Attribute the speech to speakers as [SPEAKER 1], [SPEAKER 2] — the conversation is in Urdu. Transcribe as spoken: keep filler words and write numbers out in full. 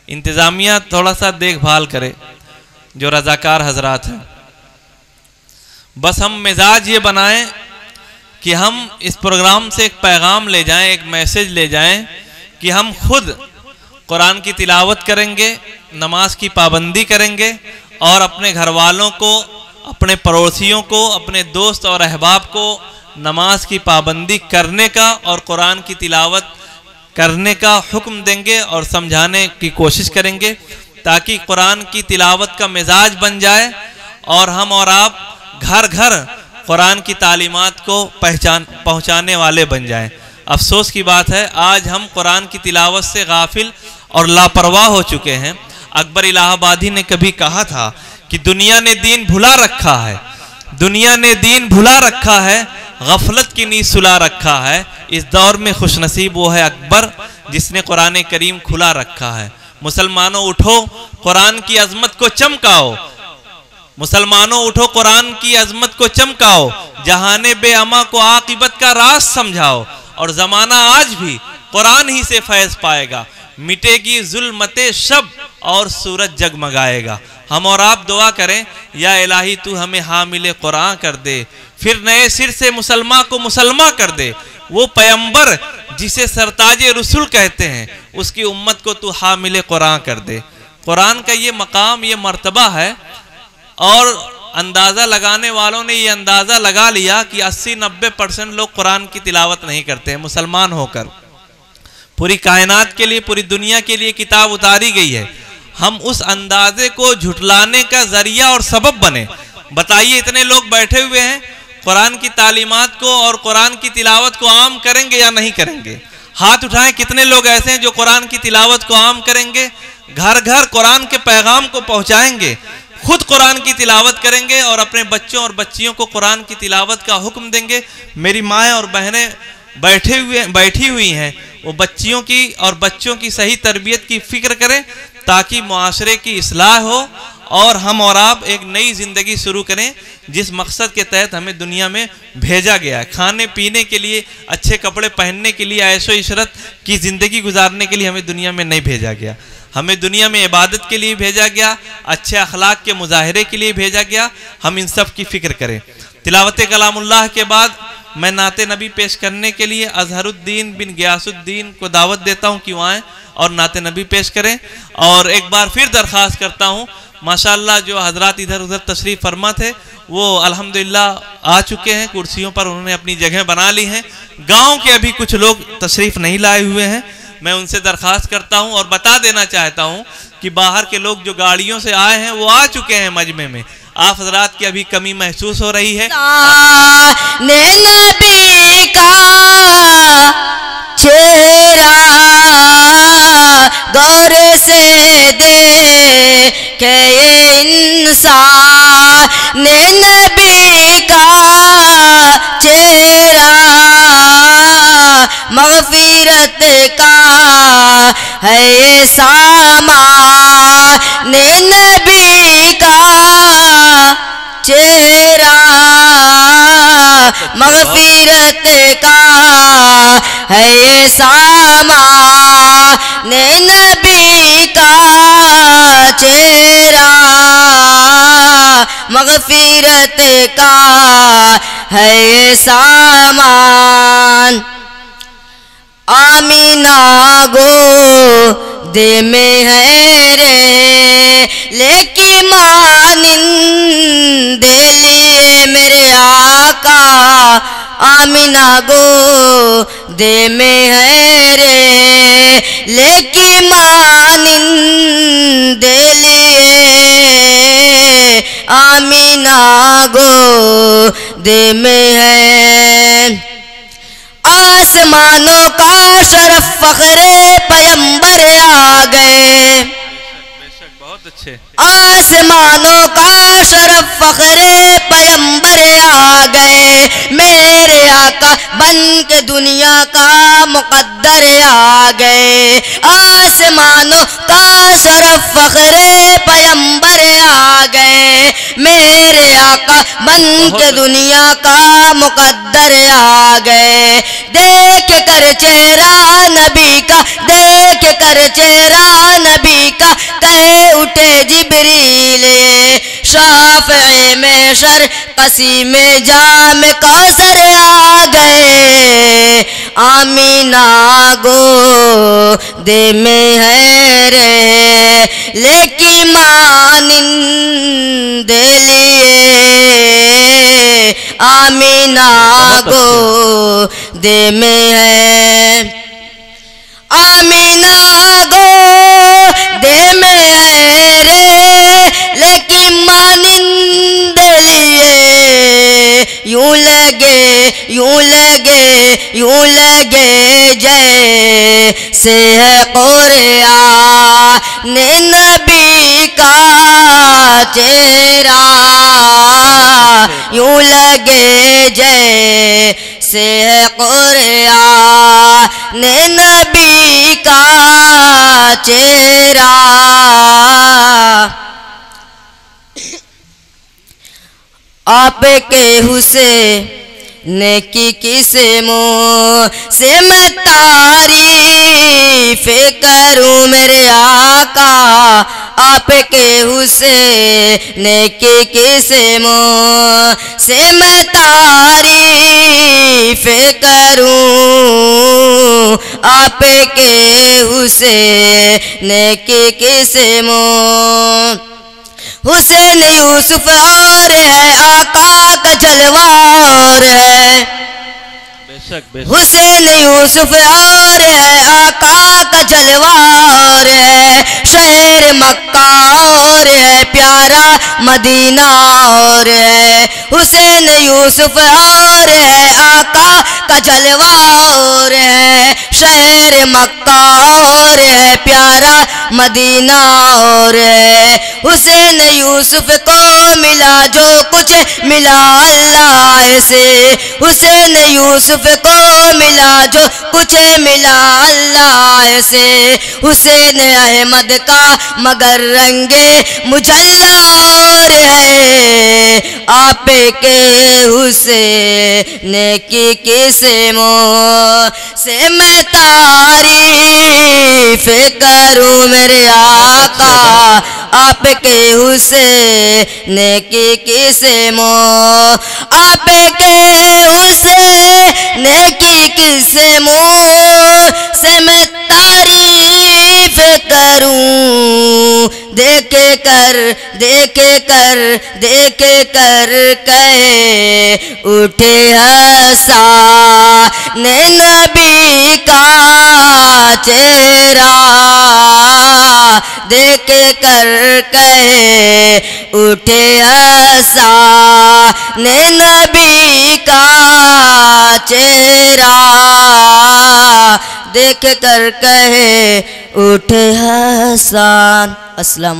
[SPEAKER 1] انتظامیہ تھوڑا سا دیکھ بھال کرے، جو رضاکار حضرات ہیں، بس ہم مزاج یہ بنائیں کہ ہم اس پروگرام سے ایک پیغام لے جائیں، ایک میسج لے جائیں کہ ہم خود قرآن کی تلاوت کریں گے، نماز کی پابندی کریں گے، اور اپنے گھر والوں کو، اپنے پڑوسیوں کو، اپنے دوست اور احباب کو نماز کی پابندی کرنے کا اور قرآن کی تلاوت کرنے کا حکم دیں گے اور سمجھانے کی کوشش کریں گے، تاکہ قرآن کی تلاوت کا مزاج بن جائے اور ہم اور آپ گھر گھر قرآن کی تعلیمات کو پہچان پہنچانے والے بن جائیں۔ افسوس کی بات ہے آج ہم قرآن کی تلاوت سے غافل اور لاپرواہ ہو چکے ہیں۔ اکبر الہ آبادی نے کبھی کہا تھا کہ دنیا نے دین بھلا رکھا ہے، دنیا نے دین بھلا رکھا ہے، غفلت کی نیند سلا رکھا ہے۔ اس دور میں خوش نصیب وہ ہے اکبر جس نے قرآن کریم کھلا رکھا ہے۔ مسلمانوں اٹھو، قرآن کی عظمت کو چمکاؤ، مسلمانوں اٹھو، قرآن کی عظمت کو چمکاؤ، جہان بے اما کو عاقبت کا راز سمجھاؤ، اور زمانہ آج بھی قرآن ہی سے فیض پائے گا، مٹے گی ظلمت شب اور سورج جگمگائے گا۔ ہم اور آپ دعا کریں، یا الہی تو ہمیں حامل قرآن کر دے، پھر نئے سر سے مسلمان کو مسلمان کر دے۔ وہ پیمبر جسے سرتاج رسول کہتے ہیں، اس کی امت کو تو حامل قرآن کر دے۔ قرآن کا یہ مقام، یہ مرتبہ ہے، اور اندازہ لگانے والوں نے یہ اندازہ لگا لیا کہ اسی نبے پرسنٹ لوگ قرآن کی تلاوت نہیں کرتے ہیں مسلمان ہو کر۔ پوری کائنات کے لیے، پوری دنیا کے لیے کتاب اتاری گئی ہے، ہم اس اندازے کو جھٹلانے کا ذریعہ اور سبب بنے۔ بتائیے اتنے لوگ بیٹھے ہوئے ہیں، قرآن کی تعلیمات کو اور قرآن کی تلاوت کو عام کریں گے یا نہیں کریں گے؟ ہاتھ اٹھائیں، کتنے لوگ ایسے ہیں جو قرآن کی تلاوت کو عام کریں گے، گھر گھر قرآن کے پیغام کو پہنچائیں گے، خود قرآن کی تلاوت کریں گے اور اپنے بچوں اور بچیوں کو قرآن کی تلاوت کا حکم دیں گے۔ میری مائیں اور بہنیں بیٹھے ہوئے بیٹھی ہوئی ہیں، وہ بچیوں کی اور بچوں کی صحیح تربیت کی فکر کریں تاکہ معاشرے کی اصلاح ہو اور ہم اور آپ ایک نئی زندگی شروع کریں جس مقصد کے تحت ہمیں دنیا میں بھیجا گیا ہے۔ کھانے پینے کے لیے، اچھے کپڑے پہننے کے لیے، عیش و عشرت کی زندگی گزارنے کے لیے ہمیں دنیا میں نہیں بھیجا گیا، ہمیں دنیا میں عبادت کے لیے بھیجا گیا، اچھے اخلاق کے مظاہرے کے لیے بھیجا گیا۔ ہم ان سب کی فکر کریں۔ تلاوت کلام اللہ کے بعد میں نعت نبی پیش کرنے کے لیے اظہر الدین بن غیاث الدین کو دعوت دیتا ہوں کہ وہ آئیں اور نعت نبی پیش کریں، اور ایک بار پھر درخواست کرتا ہوں، ماشاءاللہ جو حضرات ادھر ادھر تشریف فرما تھے وہ الحمدللہ آ چکے ہیں کرسیوں پر، انہوں نے اپنی جگہ بنا لی ہیں۔ گاؤں کے ابھی کچھ لوگ تشریف نہیں لائے ہوئے ہیں، میں ان سے درخواست کرتا ہوں اور بتا دینا چاہتا ہوں کہ باہر کے لوگ جو گاڑیوں سے آئے ہیں وہ آ چکے ہیں مجمع میں۔ آپ حضرات کی ابھی کمی محسوس ہو رہی ہے۔
[SPEAKER 2] نبی کا چہرہ غور سے دیکھے انسان، نبی کا چہرہ مغفرت کا ہے سامان، نبی کا چہرہ مغفرت کا ہے سامان، نبی کا چہرہ مغفرت کا ہے سامان۔ آمینہ گود میں ہے رے لیکن مانند لیے میرے آقا، آمینہ گود میں ہے رے لیکن مانند لیے، آمینہ گود میں ہے۔ آسمانوں کا شرف فخر پیمبر آ گئے،
[SPEAKER 1] بہت اچھے۔
[SPEAKER 2] آسمانوں کا شرف فخر پیمبر آ گئے، میرے آقا بن کے دنیا کا مقدر آ گئے، آسمانوں کا شرف فخر پیمبر آ گئے، میرے آقا بن کے دنیا کا مقدر آ گئے۔ دیکھ کر چہرہ نبی کا، دیکھ کر چہرہ نبی کا جبریل شافع محشر قسیم جام کوثر آ گئے آمینہ گودے میں ہے رہے لیکن مانند لیے آمینہ گودے میں ہے آمینہ گودے میں ہے رے لیکن مانند لیے یوں لگے یوں لگے یوں لگے جیسے ہے قرآن نبی کا چہرہ یوں لگے جیسے ہے قرآن نبی کا چہرہ آپ کے حسین کی کس منہ سے میں تعریف کروں میرے آقا آپ کے حسین کی کس منہ سے میں تعریف کروں آپ کے حسین کی کس منہ حسین یوسف اور ہے آقا کا جلوہ اور ہے حسین یوسف اور ہے آقا کا جلوہ اور ہے شہر مکہ اور ہے پیارا مدینہ اور ہے حسین یوسف اور ہے آقا کا جلوہ اور ہے شہر مکہ اور ہے پیارا مدینہ اور ہے حسین یوسف کو ملا جو کچھ ملا اللہ سے حسین یوسف کو ملا جو کچھ ملا اللہ سے حسین احمد کا مگر رنگ مجلہ اور ہے آپ کے حسین کی کس منہ سے میں تعریف کروں میرے آقا آپ کے حسین کی کس منہ آپ کے حسین کی کس منہ سے میں تعریف کروں دیکھ کر دیکھ کر دیکھ کر کہے اٹھے حسن نبی کا چہرہ دیکھ کر کہے اٹھے حسن نبی کا چہرہ دیکھ کر کہے اٹھے حسن. السلام